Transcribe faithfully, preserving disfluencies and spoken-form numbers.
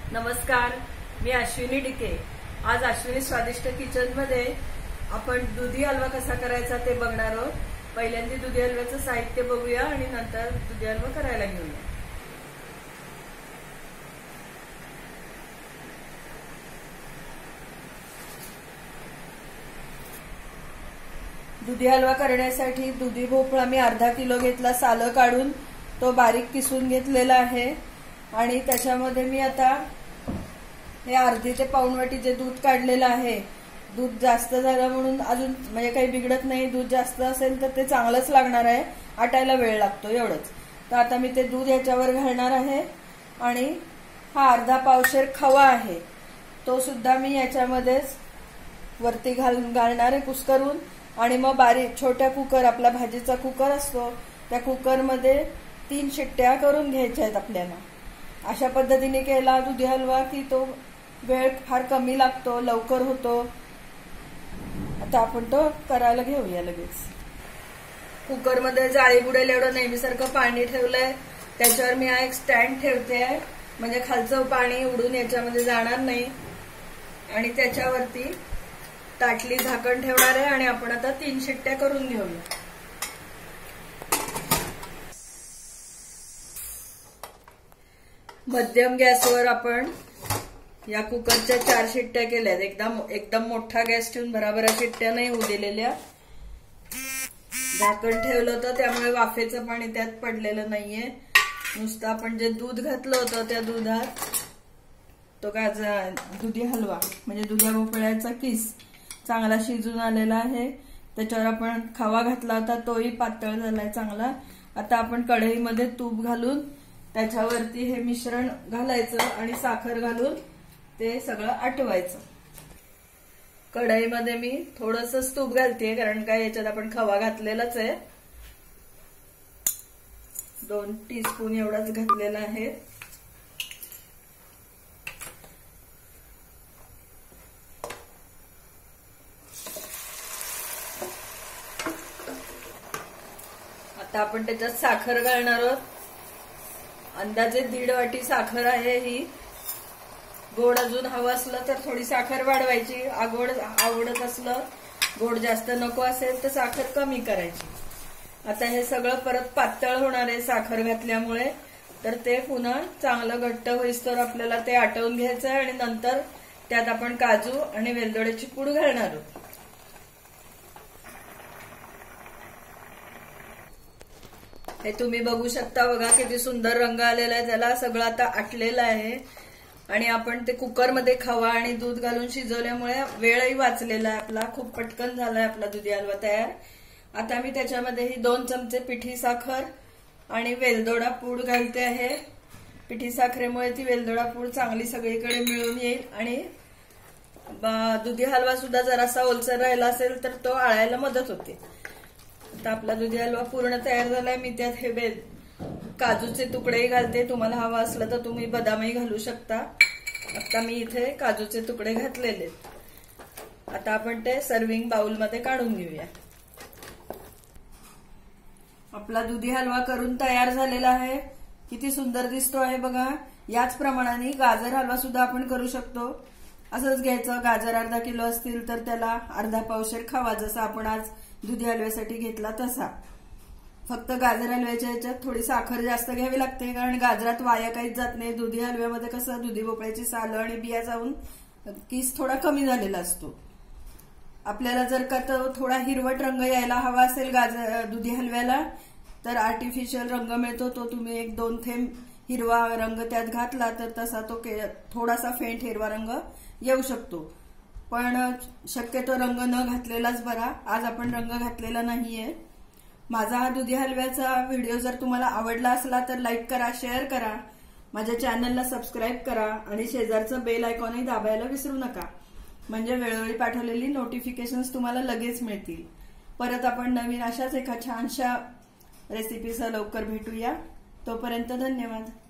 नमस्कार, मी अश्विनी डिके। आज अश्विनी स्वादिष्ट किचन मध्ये आपण दुधी हलवा कसा करायचा ते बघणार आहोत। पहिल्यांदा दुधी हलव्याचं साहित्य बघूया आणि नंतर दुधी हलवा करायला घेऊया। दुधी हलवा करण्यासाठी दुधी भोपळा मी अर्धा किलो घेतला, सालं काढून तो बारीक किसून घेतलेला आहे आणि त्याच्यामध्ये मी आता हे अर्धी ते पाऊण वाटी जे दूध काढलेलं आहे। दूध जास्त झालं म्हणून अजून म्हणजे काही बिघडत नाही, दूध जास्त असेल तर ते चांगलंच लागणार आहे, आटायला वेळ लागतो एवढंच। तर आता मी ते दूध याच्यावर घालणार आहे आणि हा अर्धा पावशेर खवा आहे तो सुद्धा मी याच्यामध्येच वरती घाल घालणार आहे कुस्करून। आणि मग बारीक छोट्या कुकर, आपला भाजीचा कुकर असतो त्या कुकर मध्ये तीन शिट्ट्या करून घ्यायच्या आहेत आपल्याला। अशा पद्धतीने केला दुधी हलवा की तो वेळ फार कमी लागतो, लवकर होतो। आता आपण तो करायला घेऊया लगेच। कुकर मध्ये जाळी बुडेल एवढं नेहमीसारखं पाणी ठेवलंय, त्याच्यावर मी एक स्टँड ठेवते म्हणजे खालचं पाणी उडून याच्यामध्ये जाणार नाही। आणि त्याच्यावरती ताटली झाकण ठेवणार आहे आणि आपण आता तीन शिट्ट्या करून घेऊया। मध्यम गॅसवर आपण या कुकरच्या चार शिट्ट्या केल्यात। एकदम एकदम मोठा गॅस ठेवून भराभरा शिट्ट्या नाही होऊ दिलेल्या। झाकण ठेवलं होतं त्यामुळे वाफेचं पाणी त्यात पडलेलं नाहीये। नुसतं आपण जे दूध घातलं होतं त्या दुधात तो गाजा दुधी हलवा म्हणजे दुध्या भोपळ्याचा किस चांगला शिजून आलेला आहे। त्याच्यावर आपण खवा घातला होता तोही पातळ झालाय चांगला। आता आपण कढईमध्ये तूप घालून त्याच्यावरती हे मिश्रण घालायचं आणि साखर घालून ते सगळं आटवायचं। कढईमध्ये मी थोडंसं तूप घालते कारण काय याच्यात आपण खवा घातलेलाच आहे। दोन टीस्पून एवढाच घातलेला आहे। आता आपण त्याच्यात साखर घालणार आहोत। अंदाजे दीड वाटी साखर आहे ही। गोड अजून हवं असलं तर थोडी साखर वाढवायची, गोड आवडत असलं गोड जास्त नको असेल तर साखर कमी करायची। आता हे सगळं परत पातळ होणार आहे साखर घातल्यामुळे, तर ते पुन्हा चांगलं घट्ट होईस्तोवर आपल्याला ते आटवून घ्यायचं आहे आणि नंतर त्यात आपण काजू आणि वेलदोड्याची पूड घालणार आहोत। हे तुम्ही बघू शकता, बघा किती सुंदर रंग आलेला आहे त्याला। सगळं आता आटलेलं आहे आणि आपण ते कुकर मध्ये खवा आणि दूध घालून शिजवल्यामुळे वेळही वाचलेला आहे आपला, खूप पटकन झालाय आपला दुधी हलवा तयार। आता मी त्याच्यामध्ये ही दोन चमचे पिठी साखर आणि वेलदोडा पूड घालते आहे। पिठी साखरेमुळे ती वेलदोडा पूड चांगली सगळीकडे मिळून येईल आणि दुधी हलवा सुद्धा जरासा ओलसर राहिला असेल तर तो आळायला मदत होते। आता आपला दुधी हलवा पूर्ण तयार झालाय। मी त्यात हे बेल काजूचे तुकडेही घालते, तुम्हाला हवा असलं तर तुम्ही बदामही घालू शकता। आता मी इथे काजूचे तुकडे घातलेले। आता आपण ते सर्विंग बाउल मध्ये काढून घेऊया। आपला दुधी हलवा करून तयार झालेला आहे, किती सुंदर दिसतो आहे बघा। याच प्रमाणाने गाजर हलवा सुद्धा आपण करू शकतो। असंच घ्यायचं, गाजर अर्धा किलो असतील तर त्याला अर्धा पावशेर खवा, जसा आपण आज दुधी हलव्यासाठी घेतला तसा। फक्त गाजर हलव्याच्या याच्यात थोडी साखर जास्त घ्यावी लागते कारण गाजरात वाया काहीच जात नाही। दुधी हलव्यामध्ये कसं दुधी भोपळ्याची सालं आणि बिया जाऊन किस थोडा कमी झालेला असतो। आपल्याला जर का तो थोडा हिरवट रंग यायला हवा असेल गाजर दुधी हलव्याला तर आर्टिफिशियल रंग मिळतो, तो तुम्ही एक दोन थेंब हिरवा रंग त्यात घातला तर तसा तो थोडासा फेंट हिरवा रंग येऊ शकतो। पण शक्यतो रंग न घातलेलाच बरा। आज आपण रंग घातलेला नाहीये। माझा हा दुधी हलव्याचा व्हिडिओ जर तुम्हाला आवडला असला तर लाईक करा, शेअर करा, माझ्या चॅनलला सबस्क्राईब करा आणि शेजारचं बेल आयकॉनही दाबायला विसरू नका, म्हणजे वेळोवेळी पाठवलेली नोटिफिकेशन्स तुम्हाला लगेच मिळतील। परत आपण नवीन अशाच एका छानशा रेसिपीसह लवकर भेटूया। तोपर्यंत धन्यवाद।